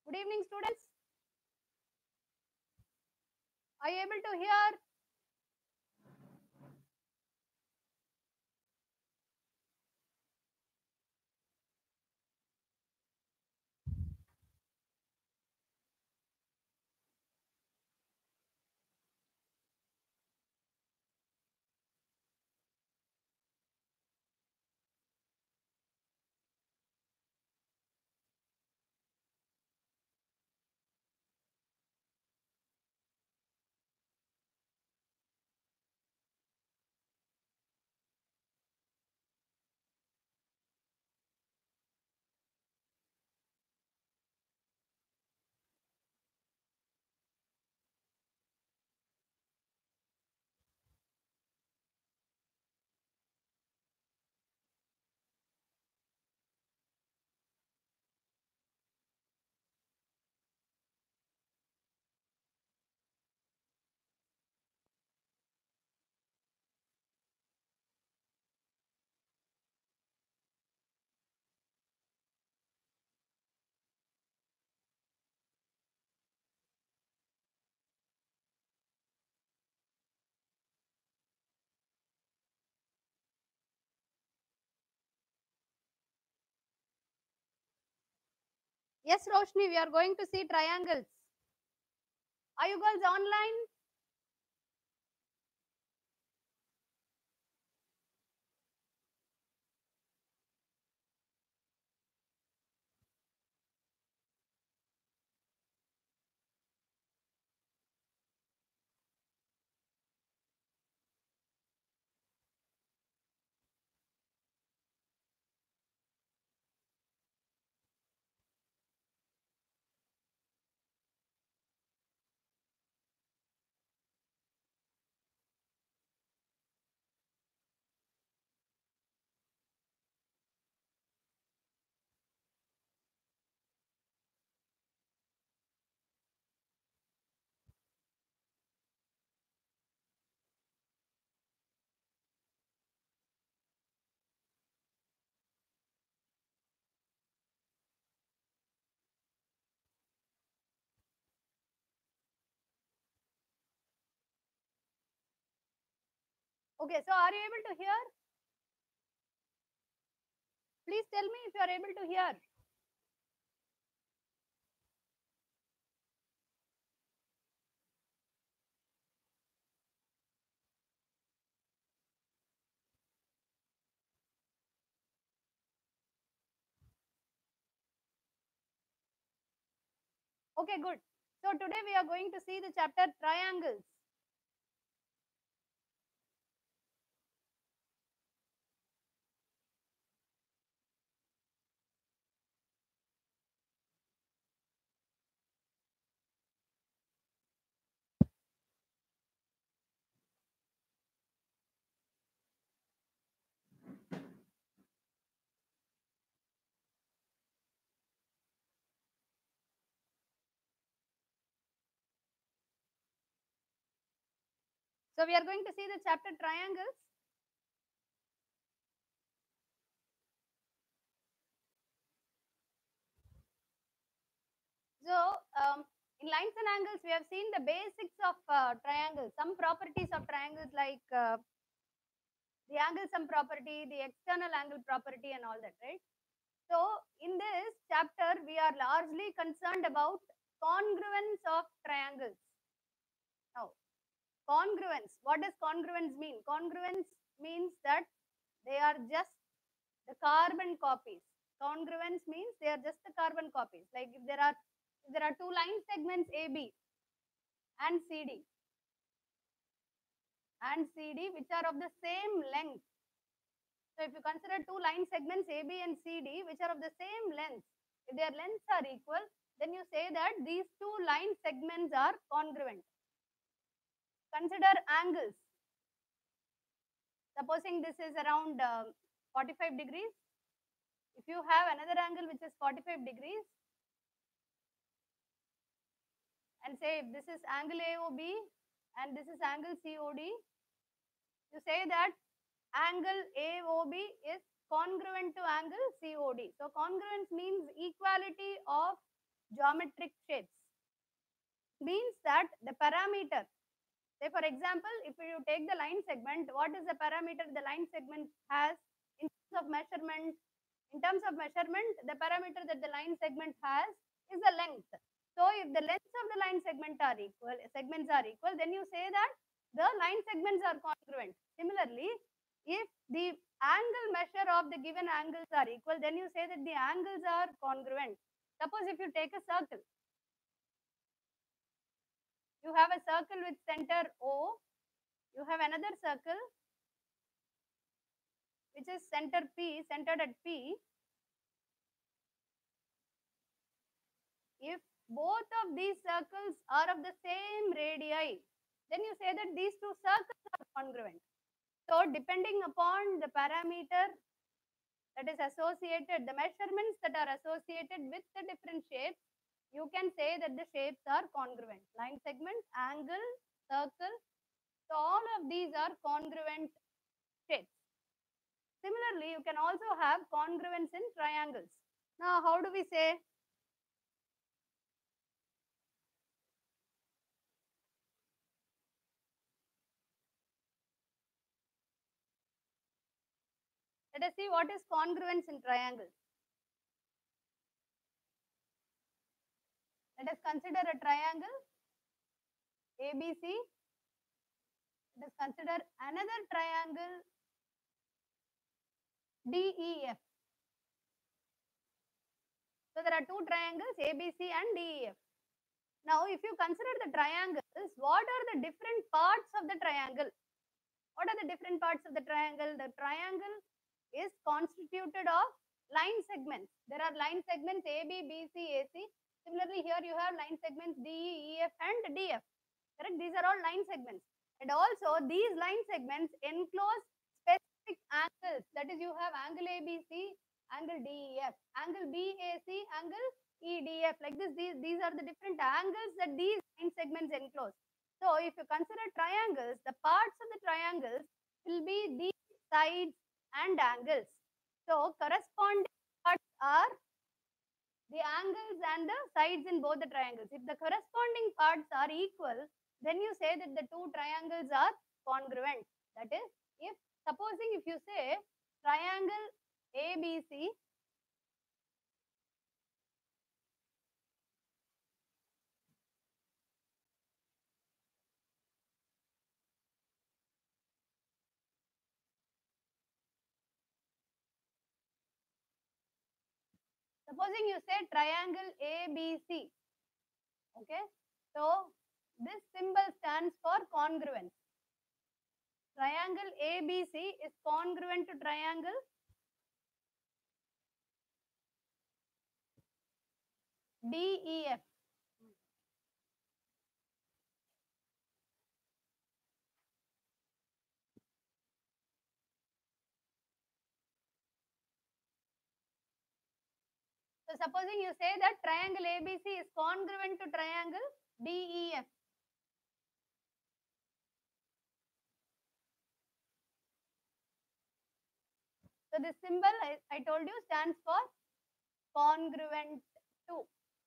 Good evening, students. Are you able to hear? Yes, Roshni, we are going to see triangles. Are you girls online? Okay, so are you able to hear? Please tell me if you are able to hear. Okay, good. So today we are going to see the chapter triangles. So we are going to see the chapter triangles. So in lines and angles, we have seen the basics of triangles, some properties of triangles like the angle sum property, the external angle property and all that, right? So in this chapter, we are largely concerned about congruence of triangles. Now, congruence, what does congruence mean? Congruence means that they are just the carbon copies. Congruence means they are just the carbon copies. Like if there are two line segments AB and CD which are of the same length. So if you consider two line segments AB and CD which are of the same length, if their lengths are equal, then you say that these two line segments are congruent. Consider angles. Supposing this is around 45 degrees. If you have another angle which is 45 degrees, and say if this is angle AOB and this is angle COD, you say that angle AOB is congruent to angle COD. So congruence means equality of geometric shapes. Means that the parameter, say for example, if you take the line segment, what is the parameter the line segment has in terms of measurement? In terms of measurement, the parameter that the line segment has is the length. So if the lengths of the line segments are equal, then you say that the line segments are congruent. Similarly, if the angle measure of the given angles are equal, then you say that the angles are congruent. Suppose if you take a circle, you have a circle with center O, you have another circle which is centered at P. If both of these circles are of the same radii, then you say that these two circles are congruent. So depending upon the parameter that is associated, the measurements that are associated with the different shapes, you can say that the shapes are congruent. Line segment, angle, circle, so all of these are congruent shapes. Similarly, you can also have congruence in triangles. Now, how do we say? Let us see what is congruence in triangles. Let us consider a triangle ABC. Let us consider another triangle DEF. So there are two triangles ABC and DEF. Now, if you consider the triangles, what are the different parts of the triangle? What are the different parts of the triangle? The triangle is constituted of line segments. There are line segments AB, BC, AC. Similarly, here you have line segments DE, EF and DF. Correct? These are all line segments. And also, these line segments enclose specific angles. That is, you have angle ABC, angle DEF, angle BAC, angle EDF. Like this, these are the different angles that these line segments enclose. So, if you consider triangles, the parts of the triangles will be these sides and angles. So, corresponding parts are the angles and the sides in both the triangles. If the corresponding parts are equal, then you say that the two triangles are congruent. That is, if supposing if you say triangle ABC, supposing you say triangle ABC, okay, so this symbol stands for congruence. Triangle ABC is congruent to triangle DEF. So supposing you say that triangle ABC is congruent to triangle DEF. So this symbol I told you stands for congruent to.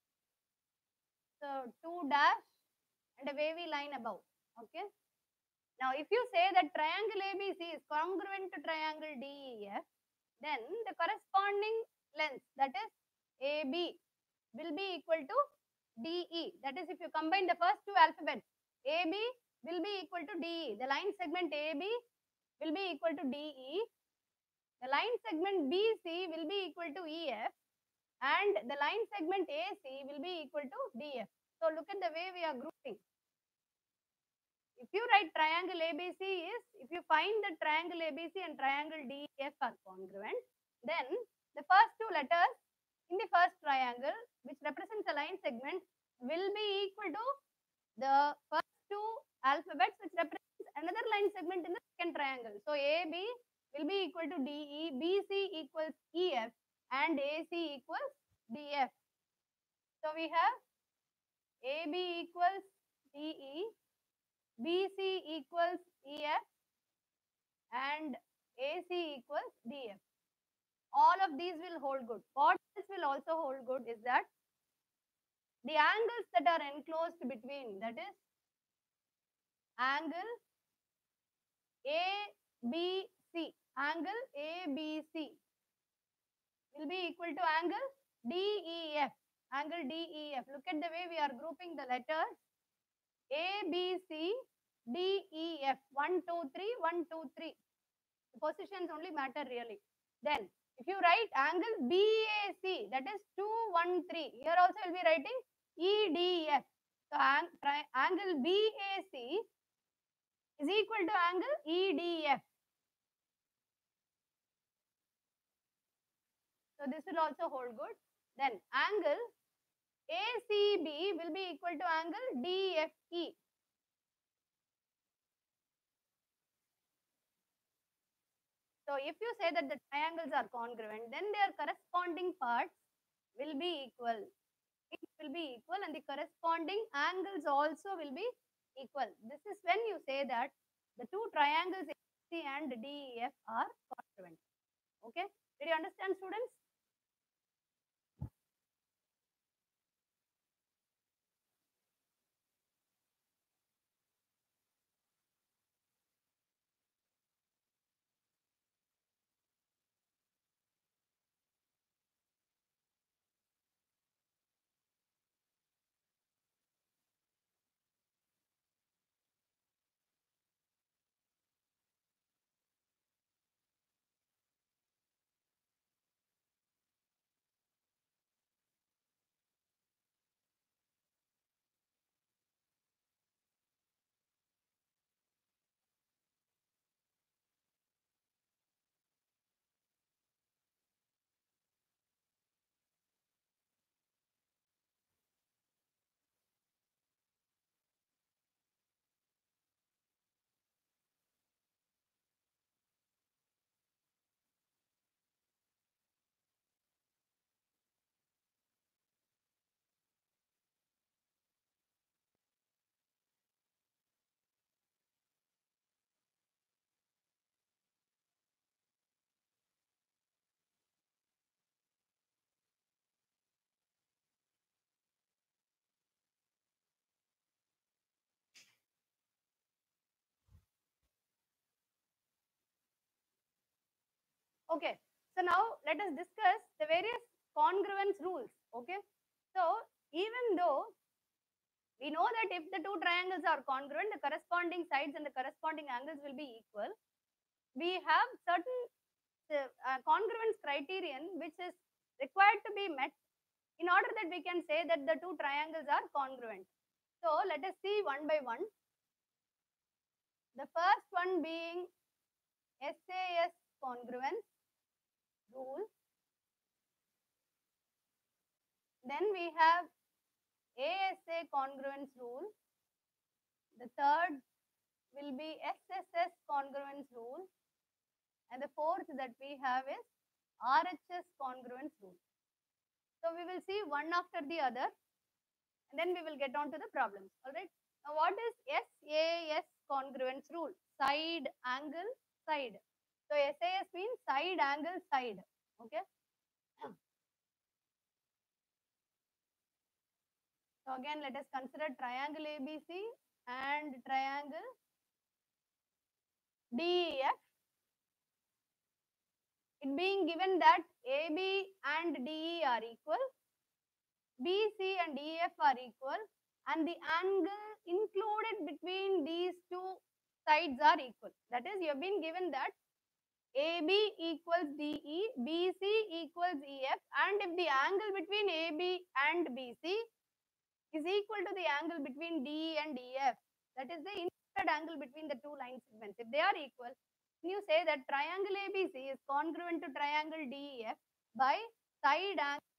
So 2 dash and a wavy line above. Okay. Now if you say that triangle ABC is congruent to triangle DEF, then the corresponding length, that is AB, will be equal to DE. That is, if you combine the first two alphabets, AB will be equal to DE. The line segment AB will be equal to DE. The line segment BC will be equal to EF, and the line segment AC will be equal to DF. So look at the way we are grouping. If you write triangle ABC is, if you find the triangle ABC and triangle DF are congruent, then the first two letters in the first triangle, which represents a line segment, will be equal to the first two alphabets, which represents another line segment in the second triangle. So AB will be equal to DE, BC equals EF, and AC equals DF. So we have AB equals DE, BC equals EF, and AC equals DF. All of these will hold good. What else will also hold good is that the angles that are enclosed between, that is angle ABC, angle ABC will be equal to angle DEF, angle DEF. Look at the way we are grouping the letters ABC, DEF, 1, 2, 3, 1, 2, 3. The positions only matter really. Then, if you write angle BAC, that is 213, here also you will be writing EDF. So, angle BAC is equal to angle EDF. So, this will also hold good. Then, angle ACB will be equal to angle DFE. So, if you say that the triangles are congruent, then their corresponding parts will be equal. It will be equal and the corresponding angles also will be equal. This is when you say that the two triangles AC and DEF are congruent. Okay? Did you understand, students? Okay. So now let us discuss the various congruence rules. Okay. So even though we know that if the two triangles are congruent, the corresponding sides and the corresponding angles will be equal. We have certain congruence criterion which is required to be met in order that we can say that the two triangles are congruent. So let us see one by one. The first one being SAS congruence rule. Then we have ASA congruence rule. The third will be SSS congruence rule. And the fourth that we have is RHS congruence rule. So we will see one after the other and then we will get on to the problems. Alright. Now what is SAS congruence rule? Side, angle, side. So SAS means side, angle, side. Okay. So again let us consider triangle ABC and triangle DEF. It being given that AB and DE are equal, BC and EF are equal, and the angle included between these two sides are equal. That is, you have been given that AB equals DE, BC equals EF, and if the angle between AB and BC is equal to the angle between DE and EF, that is the included angle between the two line segments. If they are equal, you say that triangle ABC is congruent to triangle DEF by side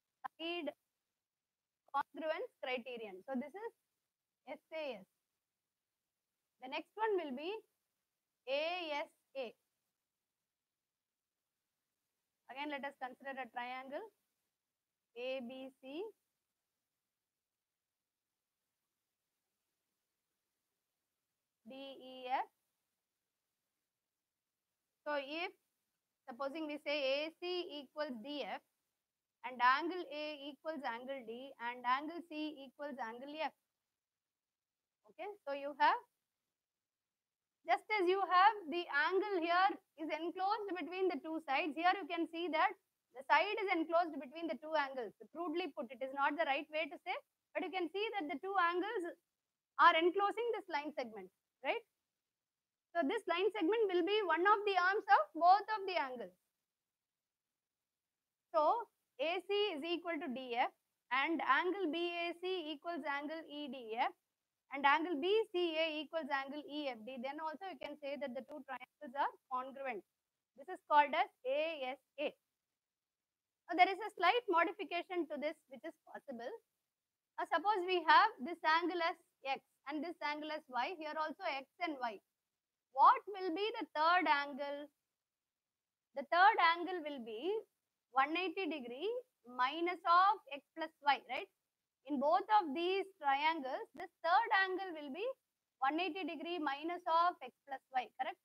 congruence criterion. So this is SAS. The next one will be ASA. Again, let us consider a triangle ABC, DEF. So if supposing we say AC equals DF and angle A equals angle D, and angle C equals angle F. Okay, so you have, just as you have the angle here is enclosed between the two sides, here you can see that the side is enclosed between the two angles. Crudely put, it is not the right way to say, but you can see that the two angles are enclosing this line segment, right? So this line segment will be one of the arms of both of the angles. So AC is equal to DF, and angle BAC equals angle EDF, and angle BCA equals angle EFD. Then also you can say that the two triangles are congruent. This is called as ASA. Now there is a slight modification to this which is possible. Suppose we have this angle as X and this angle as Y, here also X and Y. What will be the third angle? The third angle will be 180 degree minus of X plus Y, right? In both of these triangles, this third angle will be 180 degree minus of X plus Y, correct?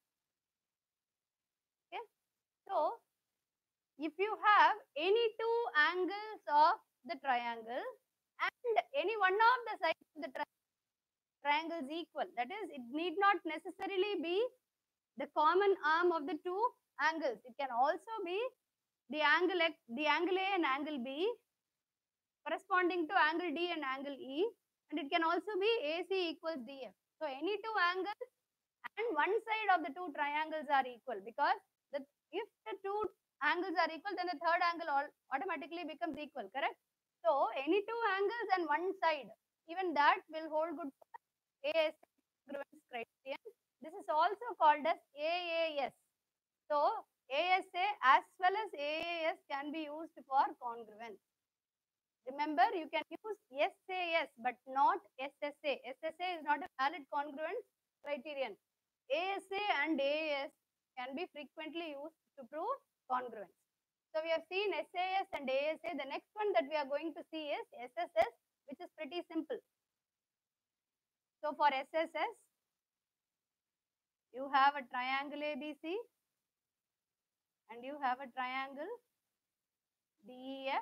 Okay. So, if you have any two angles of the triangle and any one of the sides of the triangle is equal, that is, it need not necessarily be the common arm of the two angles. It can also be the angle X, the angle A and angle B corresponding to angle D and angle E, and it can also be AC equals DF. So any two angles and one side of the two triangles are equal, because if the two angles are equal, then the third angle automatically becomes equal, correct? So any two angles and one side, even that will hold good for AS congruence criterion. This is also called as AAS. So ASA as well as AAS can be used for congruence. Remember, you can use SAS but not SSA. SSA is not a valid congruence criterion. ASA and AAS can be frequently used to prove congruence. So we have seen SAS and ASA. The next one that we are going to see is SSS, which is pretty simple. So for SSS, you have a triangle ABC and you have a triangle DEF.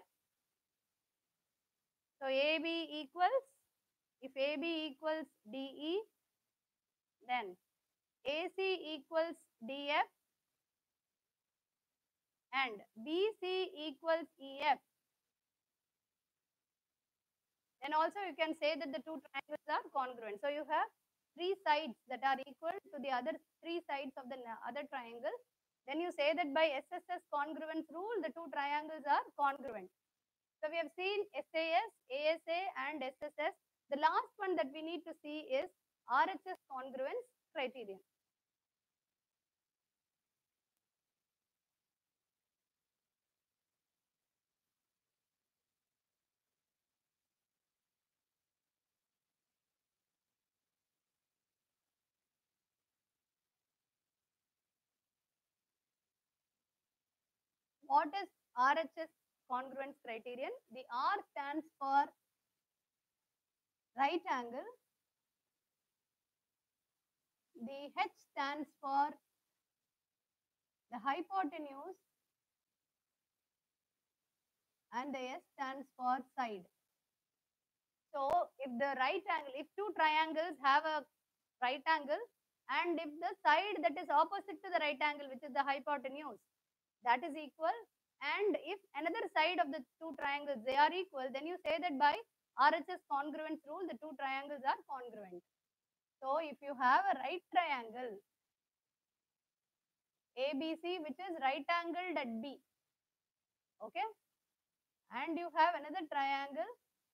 So AB equals, if AB equals DE, then AC equals DF and BC equals EF. Then also you can say that the two triangles are congruent. So you have three sides that are equal to the other three sides of the other triangle. Then you say that by SSS congruence rule, the two triangles are congruent. So we have seen SAS, ASA and SSS. The last one that we need to see is RHS congruence criterion. What is RHS congruence criterion? The R stands for right angle, the H stands for the hypotenuse, and the S stands for side. So if the right angle, if two triangles have a right angle, and if the side that is opposite to the right angle, which is the hypotenuse, that is equal, and if another side of the two triangles, they are equal, then you say that by RHS congruence rule, the two triangles are congruent. So if you have a right triangle ABC, which is right angled at B, okay, and you have another triangle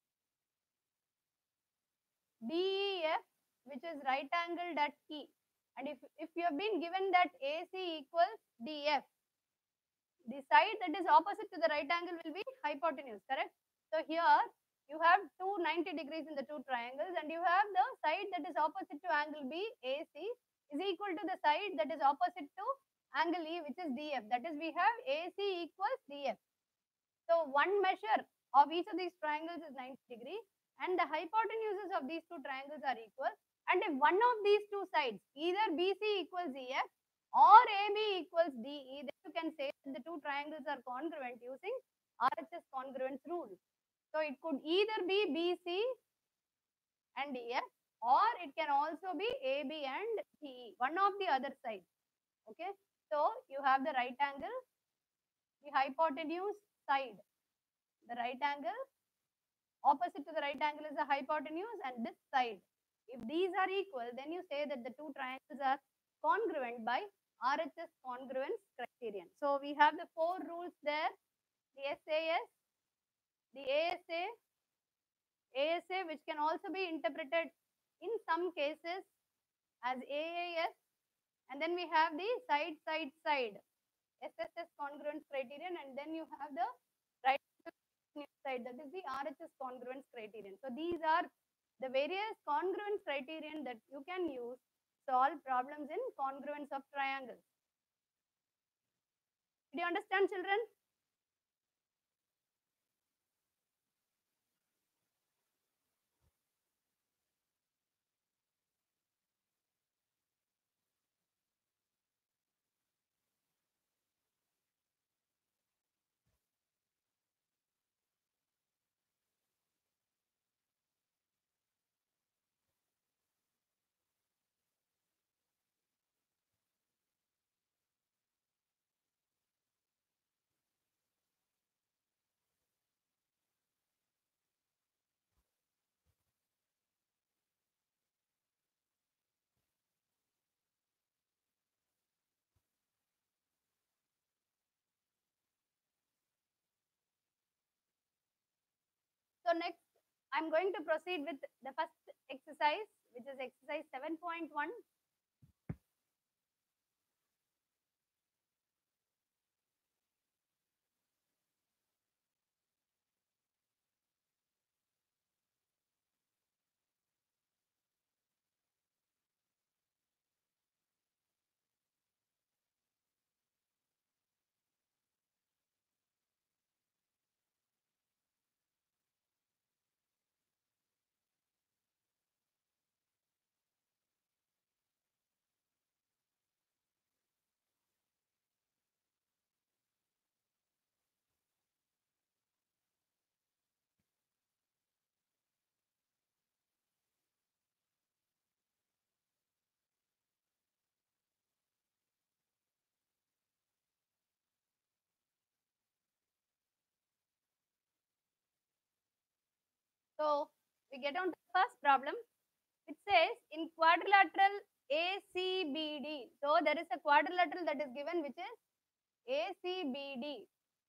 DEF, which is right angled at E, and if you have been given that AC equals DF, the side that is opposite to the right angle will be hypotenuse, correct? So here you have 290 degrees in the two triangles, and you have the side that is opposite to angle B, AC, is equal to the side that is opposite to angle E, which is DF. That is, we have AC equals DF. So one measure of each of these triangles is 90 degree, and the hypotenuses of these two triangles are equal. And if one of these two sides, either BC equals EF or AB equals DE, then you can say that the two triangles are congruent using RHS congruence rule. So it could either be BC and EF, or it can also be AB and TE, one of the other side. Okay, so you have the right angle, the hypotenuse side, the right angle, opposite to the right angle is the hypotenuse, and this side. If these are equal, then you say that the two triangles are congruent by RHS congruence criterion. So we have the four rules there: the SAS, the ASA, which can also be interpreted in some cases as AAS, and then we have the side, SSS congruence criterion, and then you have the right side, that is the RHS congruence criterion. So these are the various congruence criterion that you can use to solve problems in congruence of triangles. Did you understand, children? So next, I'm going to proceed with the first exercise, which is exercise 7.1. So we get on to the first problem. It says in quadrilateral ACBD. So there is a quadrilateral that is given, which is ACBD.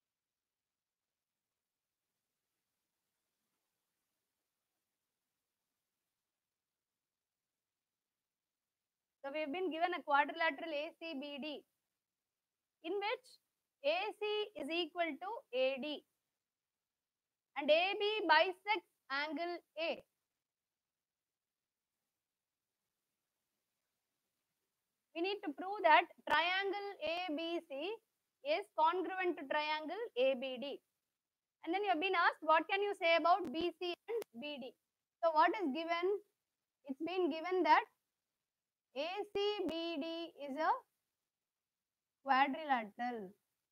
So we have been given a quadrilateral ACBD in which AC is equal to AD and AB bisects angle A. We need to prove that triangle ABC is congruent to triangle ABD. And then you have been asked, what can you say about BC and BD? So what is given? It's been given that ACBD is a quadrilateral.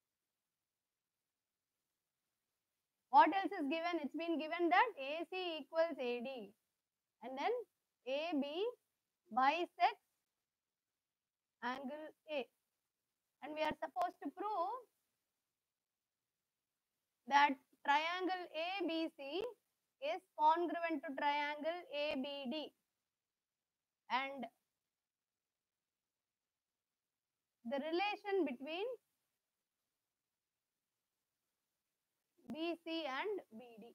What else is given? It's been given that AC equals AD. And then AB bisects angle A. And we are supposed to prove that triangle ABC is congruent to triangle ABD. And the relation between BC and BD.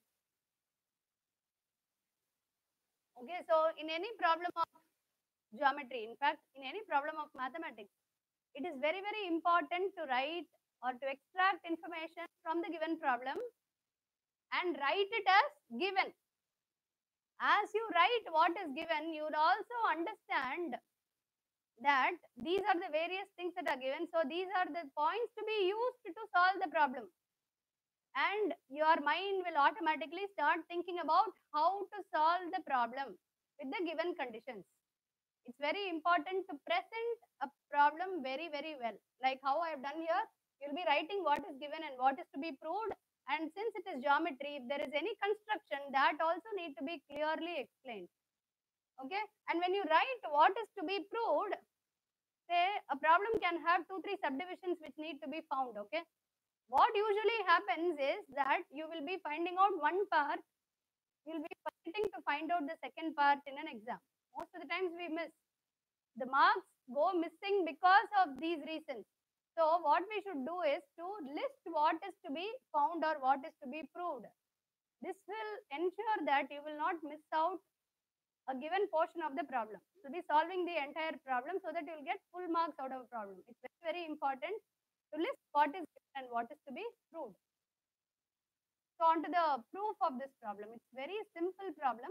Okay, so in any problem of geometry, in fact, in any problem of mathematics, it is very, very important to write or to extract information from the given problem and write it as given. As you write what is given, you will also understand that these are the various things that are given. So these are the points to be used to solve the problem. And your mind will automatically start thinking about how to solve the problem with the given conditions. It's very important to present a problem very, very well. Like how I have done here, you'll be writing what is given and what is to be proved And since it is geometry, if there is any construction, that also need to be clearly explained. Okay, and when you write what is to be proved, say a problem can have 2-3 subdivisions which need to be found. Okay, what usually happens is that you will be finding out one part, you will be forgetting to find out the second part in an exam. Most of the times we miss. The marks go missing because of these reasons. So what we should do is to list what is to be found or what is to be proved. This will ensure that you will not miss out a given portion of the problem. So be solving the entire problem so that you will get full marks out of a problem. It's very, very important to list what is given and what is to be proved. So on to the proof of this problem. It's very simple problem.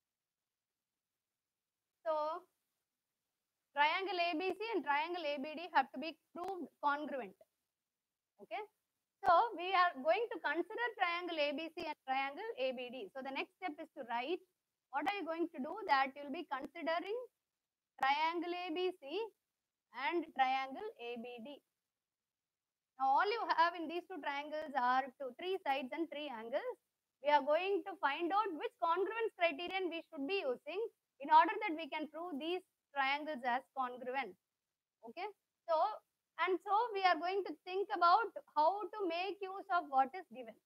So triangle ABC and triangle ABD have to be proved congruent. Okay. So we are going to consider triangle ABC and triangle ABD. So the next step is to write what are you going to do, that you will be considering triangle ABC and triangle ABD. Now all you have in these two triangles are three sides and three angles. We are going to find out which congruence criterion we should be using in order that we can prove these triangles as congruent. Okay. So we are going to think about how to make use of what is given.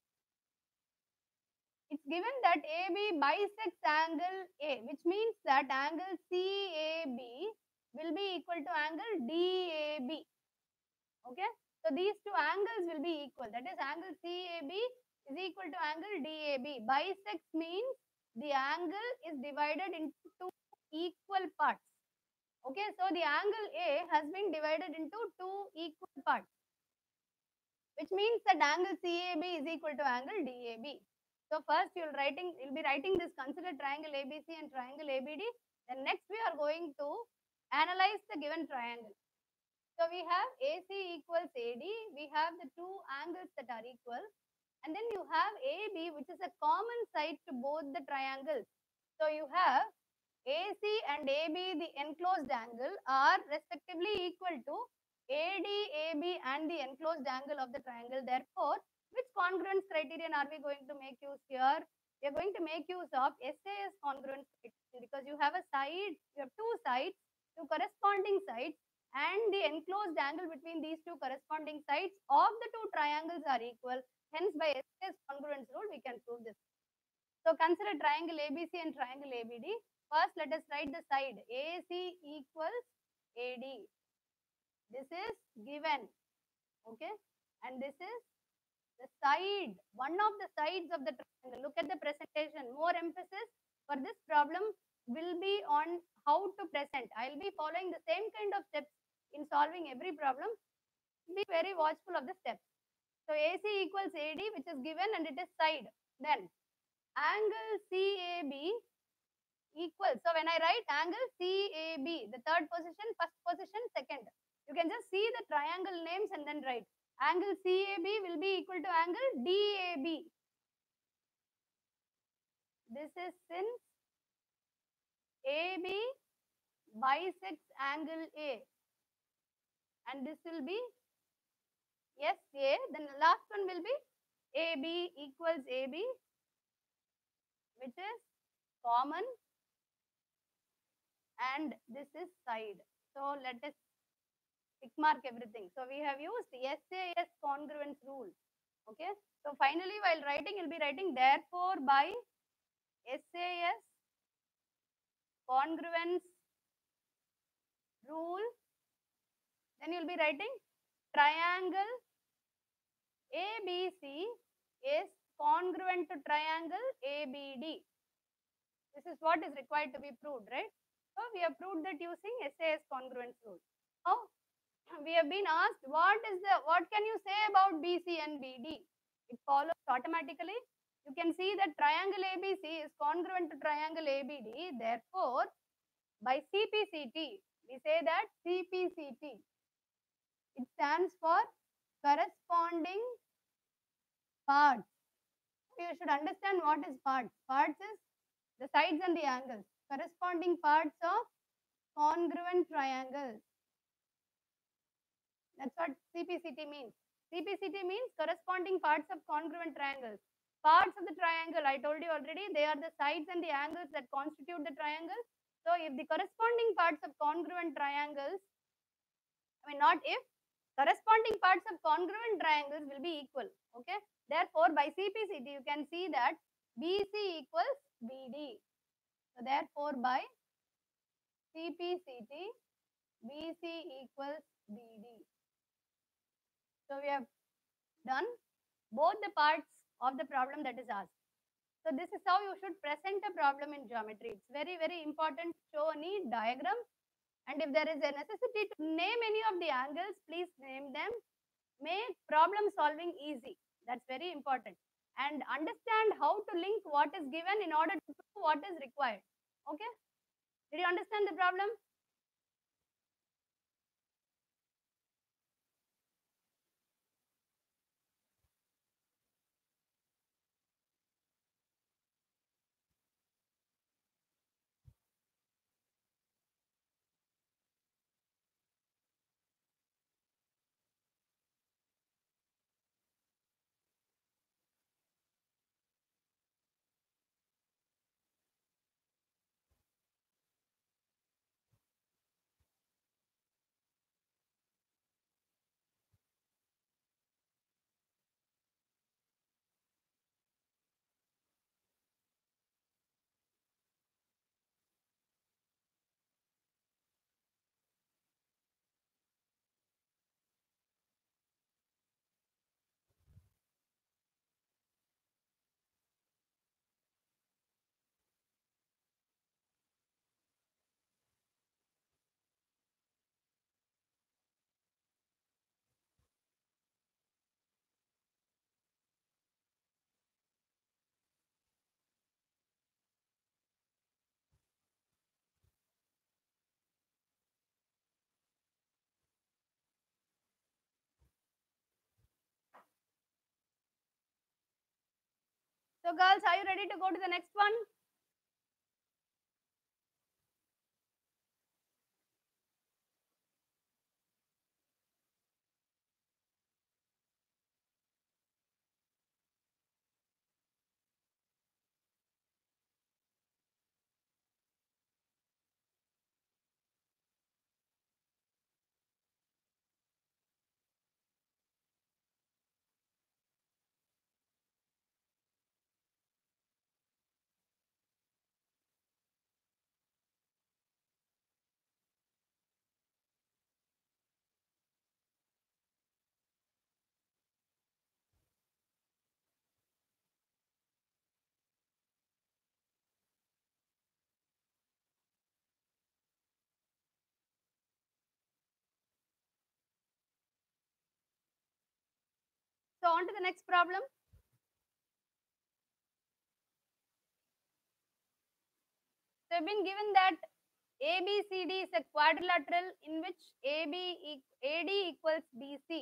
It's given that AB bisects angle A, which means that angle CAB will be equal to angle DAB. Okay. So these two angles will be equal. That is, angle CAB is equal to angle DAB. Bisects means the angle is divided into two equal parts. Okay, so the angle A has been divided into two equal parts, which means that angle CAB is equal to angle DAB. So first you'll be writing this, consider triangle ABC and triangle ABD. Then next we are going to analyze the given triangle. So we have AC equals AD, we have the two angles that are equal, and then you have AB, which is a common side to both the triangles. So you have AC and AB, the enclosed angle, are respectively equal to AD, AB and the enclosed angle of the triangle. Therefore, which congruence criterion are we going to make use here? We are going to make use of SAS congruence criterion, because you have a side, you have two sides, two corresponding sides, and the enclosed angle between these two corresponding sides of the two triangles are equal. Hence, by SAS congruence rule, we can prove this. So consider triangle ABC and triangle ABD. First, let us write the side. AC equals AD. This is given. Okay. And this is the side, one of the sides of the triangle. Look at the presentation. More emphasis for this problem will be on how to present. I will be following the same kind of steps in solving every problem. Be very watchful of the steps. So AC equals AD, which is given, and it is side. Then angle CAB equals, so when I write angle CAB, the third position, first position, second, you can just see the triangle names and then write. Angle CAB will be equal to angle DAB. This is since AB bisects angle A, and this will be SA. Then the last one will be AB equals AB, which is common, and this is side. So let us tick mark everything. So we have used SAS congruence rule. Okay. So finally, while writing, you'll be writing therefore by SAS congruence rule. Then you'll be writing triangle ABC is congruent to triangle ABD. This is what is required to be proved, right? So we have proved that using SAS congruence rule. Now we have been asked what can you say about BC and BD? It follows automatically. You can see that triangle ABC is congruent to triangle ABD. Therefore, by CPCT, we say that CPCT, it stands for corresponding parts. You should understand what is parts. Parts is the sides and the angles. Corresponding parts of congruent triangles. That's what CPCT means. CPCT means corresponding parts of congruent triangles. Parts of the triangle, I told you already, they are the sides and the angles that constitute the triangle. So if the corresponding parts of congruent triangles, not if, corresponding parts of congruent triangles will be equal. Okay. Therefore, by CPCT, you can see that BC equals BD. So therefore, by CPCT, BC equals BD. So we have done both the parts of the problem that is asked. So this is how you should present a problem in geometry. It's very, very important to show any diagram. And if there is a necessity to name any of the angles, please name them. Make problem solving easy. That's very important. And understand how to link what is given in order to prove what is required. Okay? Did you understand the problem? So girls, are you ready to go to the next one? So on to the next problem. So I've been given that ABCD is a quadrilateral in which AD equals BC.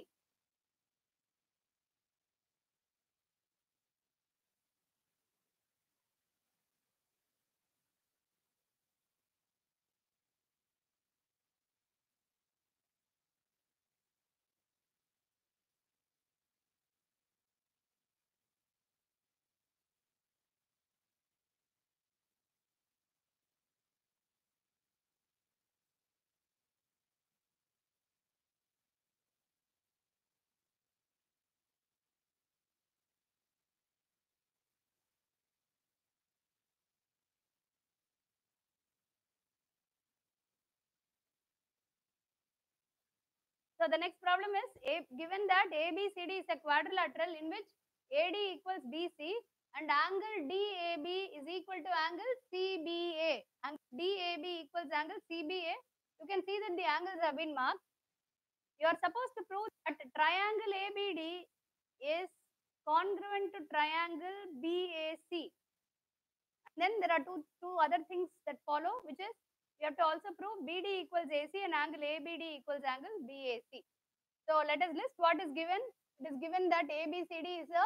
So the next problem is given that ABCD is a quadrilateral in which AD equals BC and angle DAB is equal to angle CBA. And DAB equals angle CBA. You can see that the angles have been marked. You are supposed to prove that triangle ABD is congruent to triangle BAC. Then there are two other things that follow, which is you have to also prove BD equals AC and angle ABD equals angle BAC. So let us list what is given. It is given that ABCD is a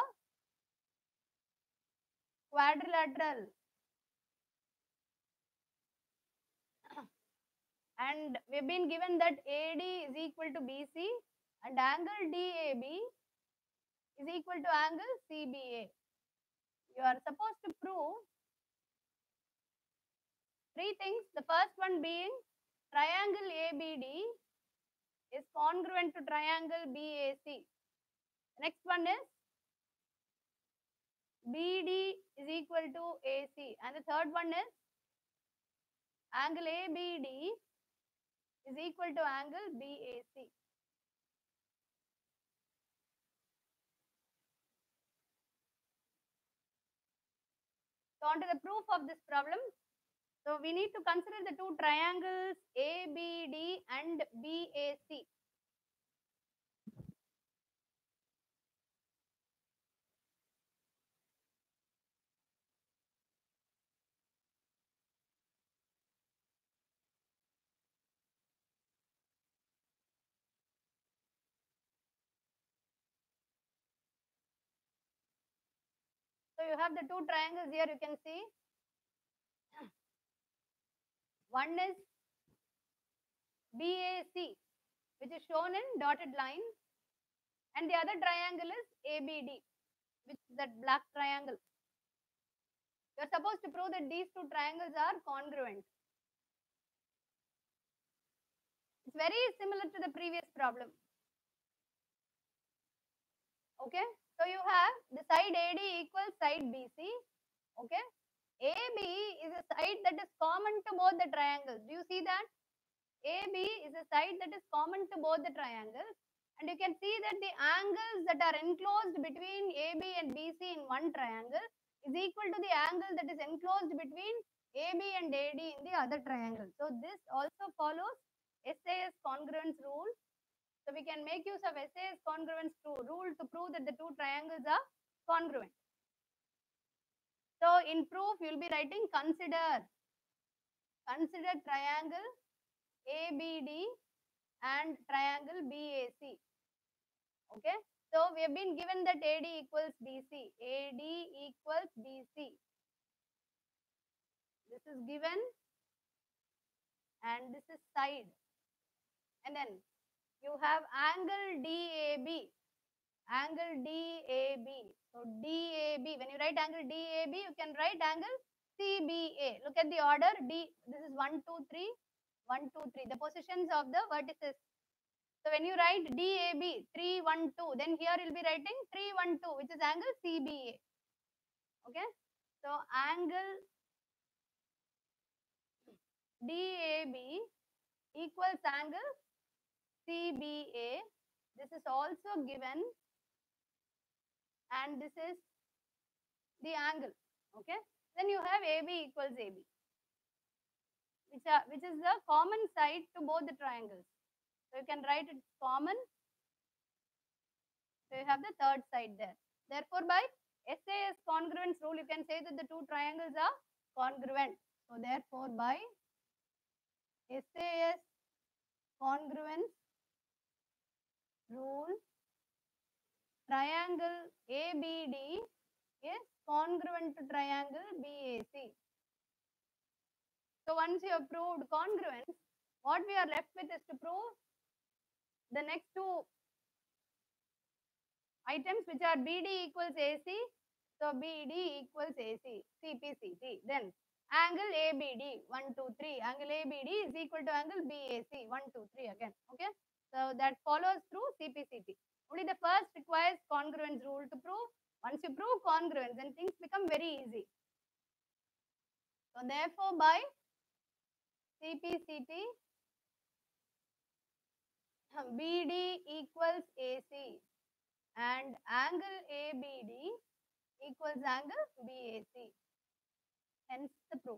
quadrilateral and we've been given that AD is equal to BC and angle DAB is equal to angle CBA. You are supposed to prove three things. The first one being triangle ABD is congruent to triangle BAC. The next one is BD is equal to AC. And the third one is angle ABD is equal to angle BAC. So on to the proof of this problem. So we need to consider the two triangles ABD and BAC. So you have the two triangles here, you can see. One is BAC, which is shown in dotted line, and the other triangle is ABD, which is that black triangle. You are supposed to prove that these two triangles are congruent. It's very similar to the previous problem. Okay, so you have the side AD equals side BC. Okay, AB is a side that is common to both the triangles. Do you see that? AB is a side that is common to both the triangles, and you can see that the angles that are enclosed between AB and BC in one triangle is equal to the angle that is enclosed between AB and AD in the other triangle. So this also follows SAS congruence rule. So we can make use of SAS congruence rule to prove that the two triangles are congruent. So in proof, you will be writing consider triangle ABD and triangle BAC. Okay, so we have been given that AD equals BC. AD equals BC. This is given, and this is side. And then you have angle DAB. Angle DAB. So DAB, when you write angle DAB, you can write angle CBA. Look at the order. This is 1, 2, 3, 1, 2, 3. The positions of the vertices. So when you write DAB 3, 1, 2, then here you'll be writing 3, 1, 2, which is angle CBA. Okay. So angle DAB equals angle CBA. This is also given, and this is the angle. Okay. Then you have AB equals AB, which is the common side to both the triangles. So you can write it common. So you have the third side there. Therefore, by SAS congruence rule, you can say that the two triangles are congruent. So therefore, by SAS congruence rule, triangle ABD is congruent to triangle BAC. So once you have proved congruence, what we are left with is to prove the next two items, which are BD equals AC. So BD equals AC, CPCT. Then angle ABD, 1, 2, 3. Angle ABD is equal to angle BAC, 1, 2, 3 again. Okay. So that follows through CPCT. Only the first requires congruence rule to prove. Once you prove congruence, then things become very easy. So therefore, by CPCT, BD equals AC and angle ABD equals angle BAC. Hence the proof.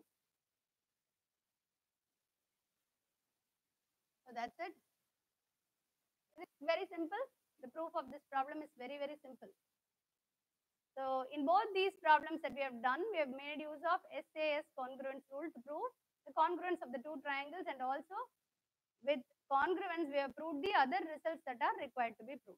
So that's it. It's very simple. The proof of this problem is very, very simple. So in both these problems that we have done, we have made use of SAS congruence rule to prove the congruence of the two triangles, and also with congruence we have proved the other results that are required to be proved.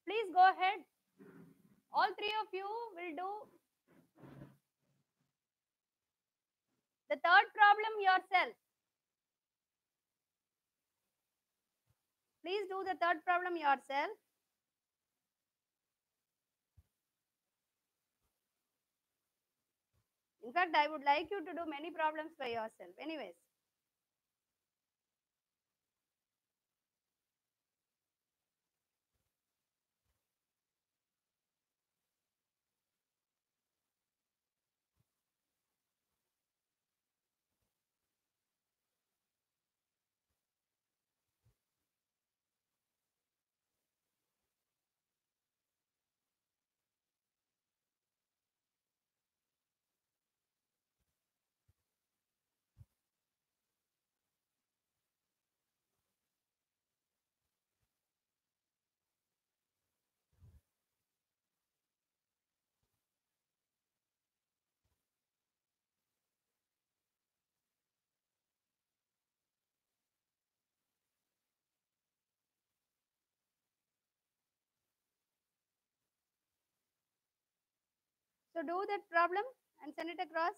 Please go ahead. All three of you will do the third problem yourself. Please do the third problem yourself. In fact, I would like you to do many problems by yourself. Anyways, so do that problem and send it across.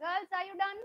Girls, are you done?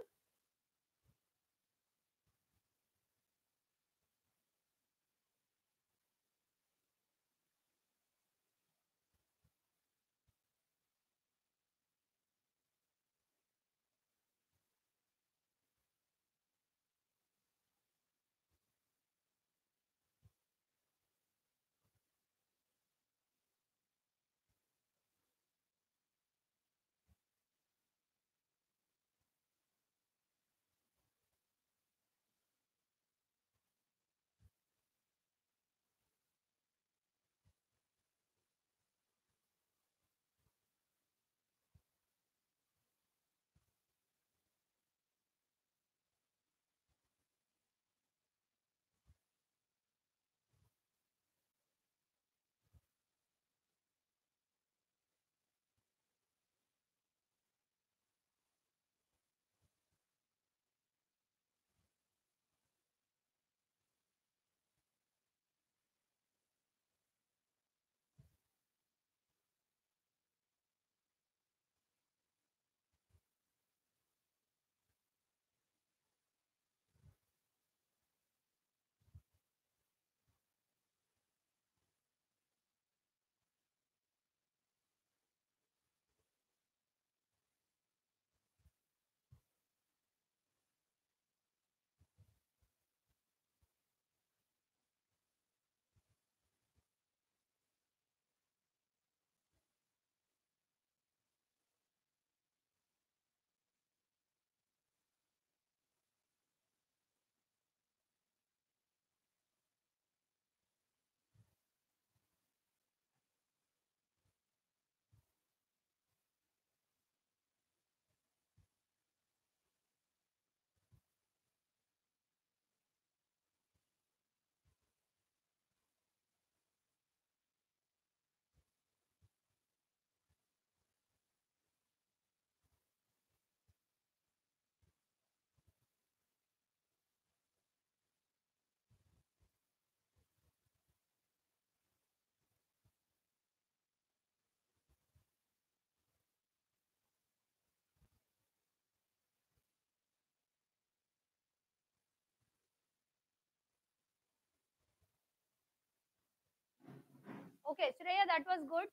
Okay, Shreya, that was good.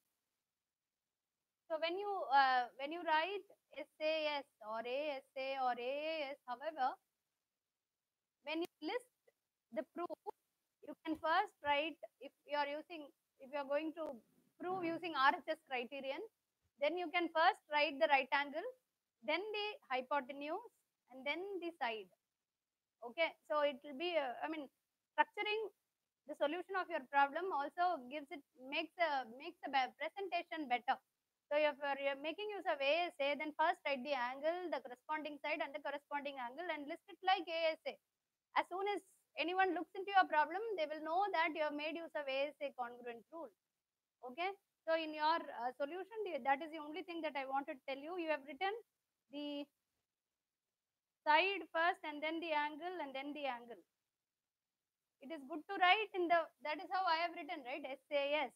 So when you write SAS or ASA or AAS, however, when you list the proof, you can first write, if you are going to prove using RHS criterion, then you can first write the right angle, then the hypotenuse, and then the side. Okay, so it will be, structuring the solution of your problem also makes the presentation better. So if you're making use of ASA, then first write the angle, the corresponding side, and the corresponding angle, and list it like ASA. As soon as anyone looks into your problem, they will know that you have made use of ASA congruent rule. Okay, so in your solution, that is the only thing that I wanted to tell you. You have written the side first, and then the angle, and then the angle. It is good to write in the, that is how I have written, right? SAS.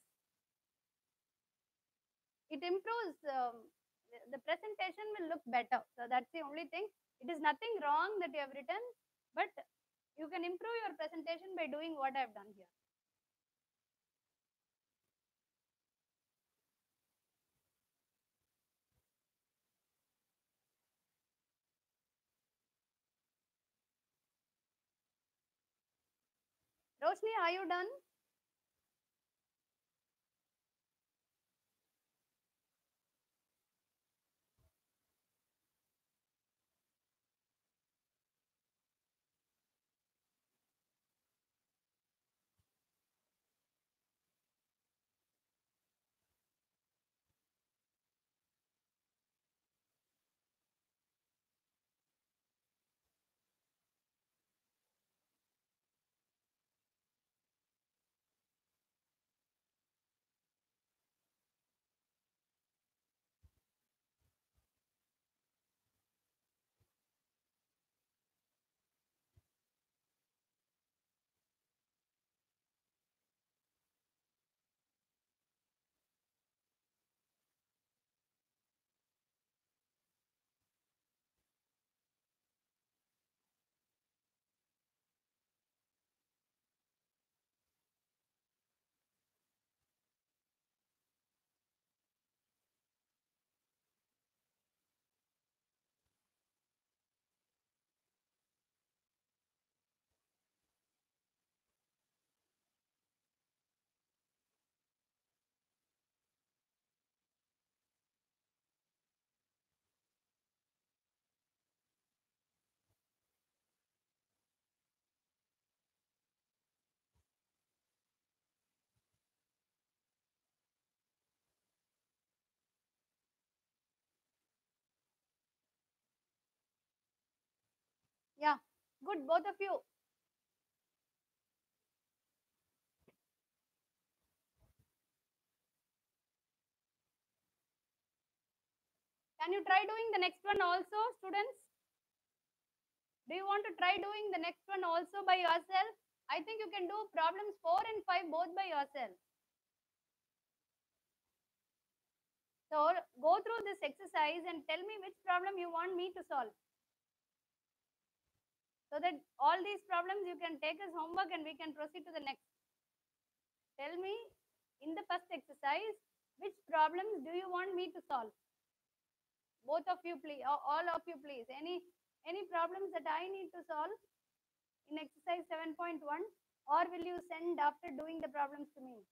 It improves, the presentation will look better. So that's the only thing. It is nothing wrong that you have written, but you can improve your presentation by doing what I have done here. Roshni, are you done? Yeah, good, both of you. Can you try doing the next one also, students? Do you want to try doing the next one also by yourself? I think you can do problems 4 and 5 both by yourself. So go through this exercise and tell me which problem you want me to solve. So that all these problems you can take as homework and we can proceed to the next. Tell me in the first exercise which problems do you want me to solve? Both of you please, or all of you please. Any problems that I need to solve in exercise 7.1, or will you send after doing the problems to me?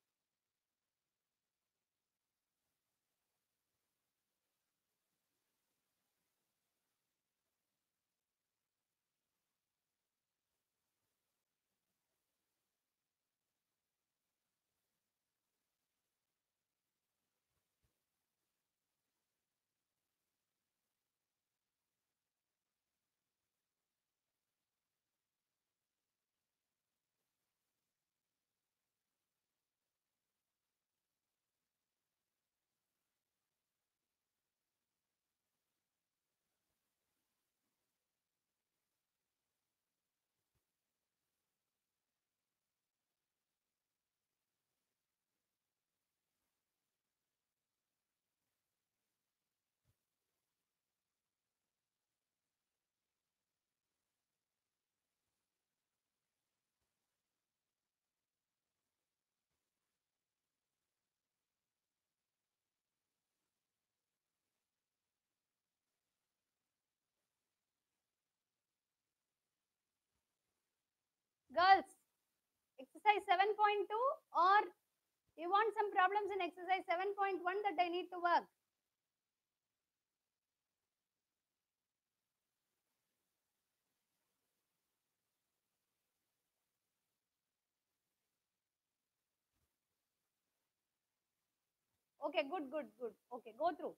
Girls, exercise 7.2, or you want some problems in exercise 7.1 that I need to work? Okay, good, good, good. Okay, go through.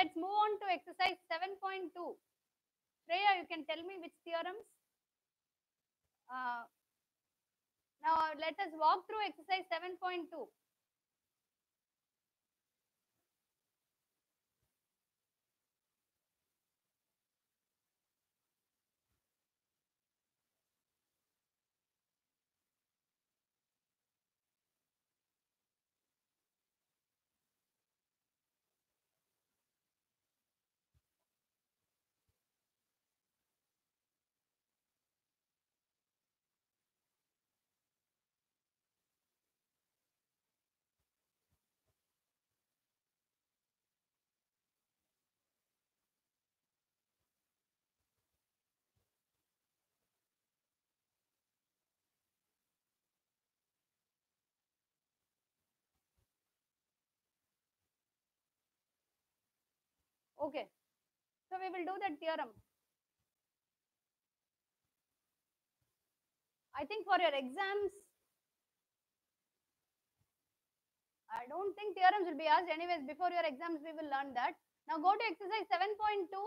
let's move on to exercise 7.2. Freya, you can tell me which theorems? Now let us walk through exercise 7.2. Okay, so we will do that theorem. I think for your exams, I don't think theorems will be asked anyways. Before your exams, we will learn that. Now go to exercise 7.2.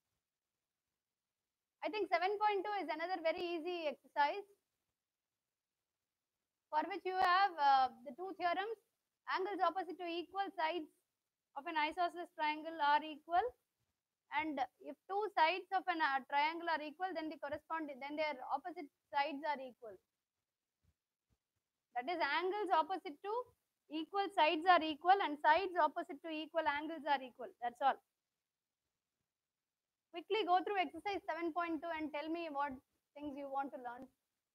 I think 7.2 is another very easy exercise for which you have the two theorems. Angles opposite to equal sides of an isosceles triangle are equal, and if two sides of a triangle are equal, then their opposite sides are equal. That is, angles opposite to equal sides are equal, and sides opposite to equal angles are equal. That's all. Quickly go through exercise 7.2 and tell me what things you want to learn.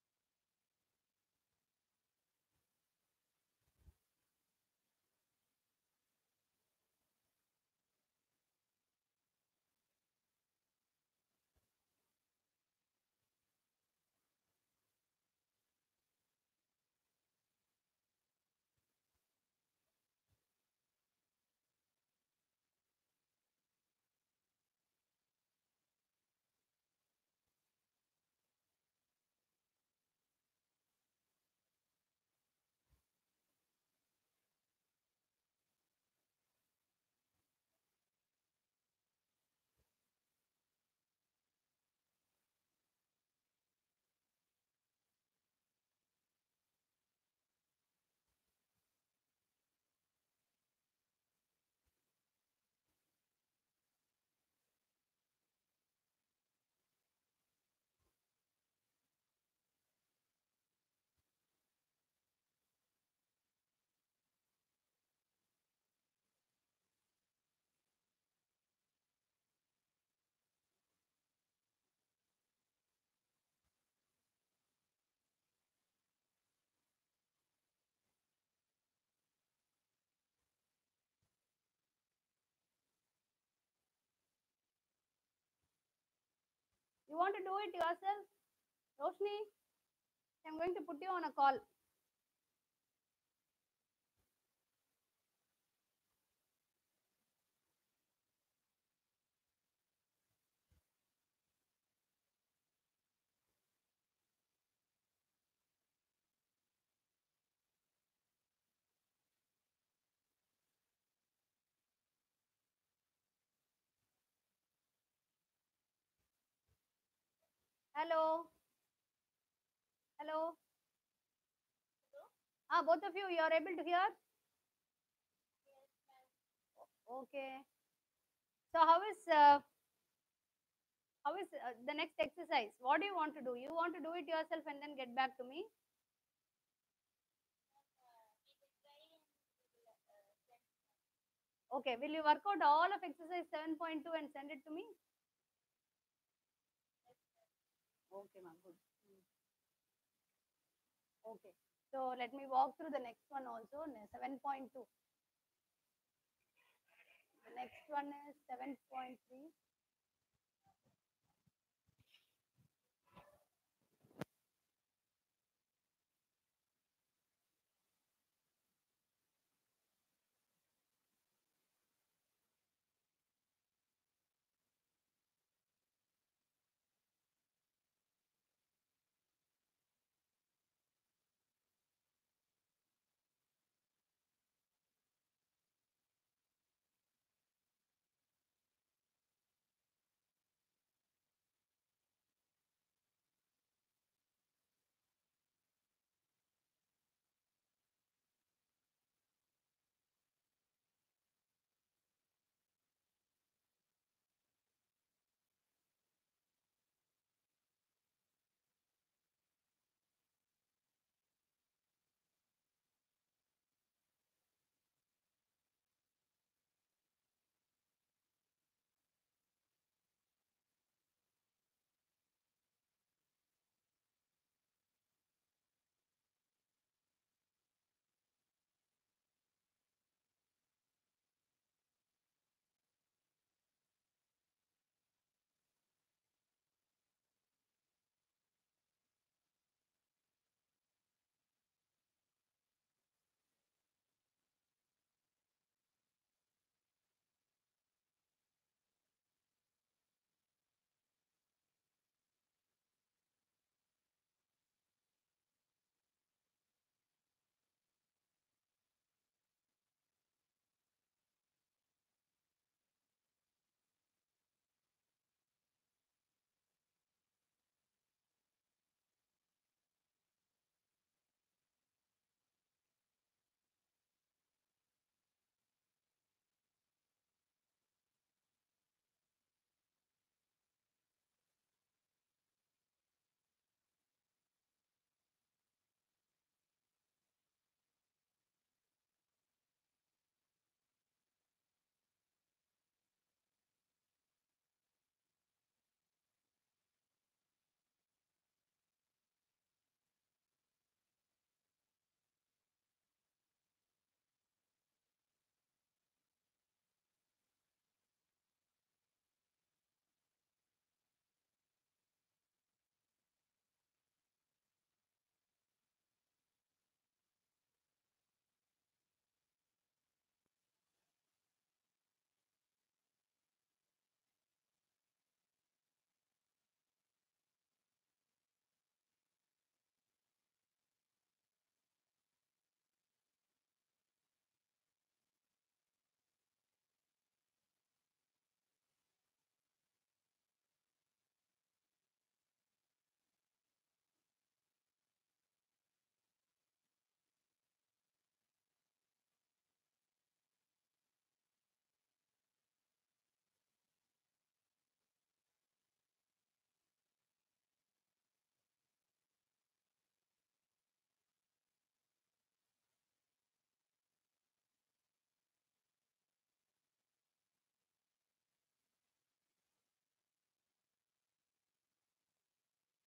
You want to do it yourself? Roshni, I'm going to put you on a call. Hello. Hello. Both of you are able to hear? Okay. So how is the next exercise? What do you want to do? You want to do it yourself and then get back to me? Okay. Will you work out all of exercise 7.2 and send it to me? Okay, ma'am. Good. Okay. So let me walk through the next one also. 7.2. The next one is 7.3.